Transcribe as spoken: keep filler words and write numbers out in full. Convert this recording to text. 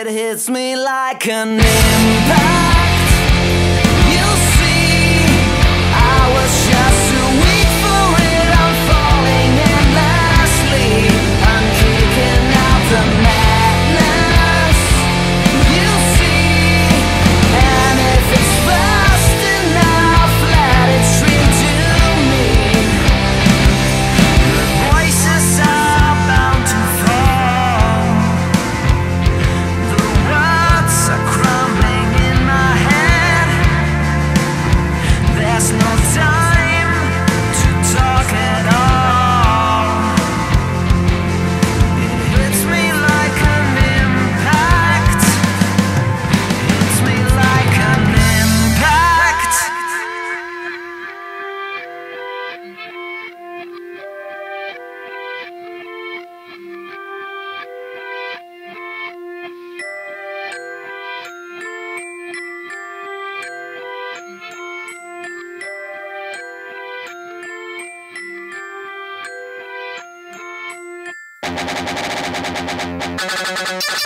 it hits me like an impact. You see, I was just too weak for it. I'm falling endlessly. I'm kicking out the madness. You see, and if it's fast enough, let it stream to me. The voices are bound to fall. The words are crumbling in my head. There's no time to talk at all. It hits me like an impact. Hits me like an impact. Thank you.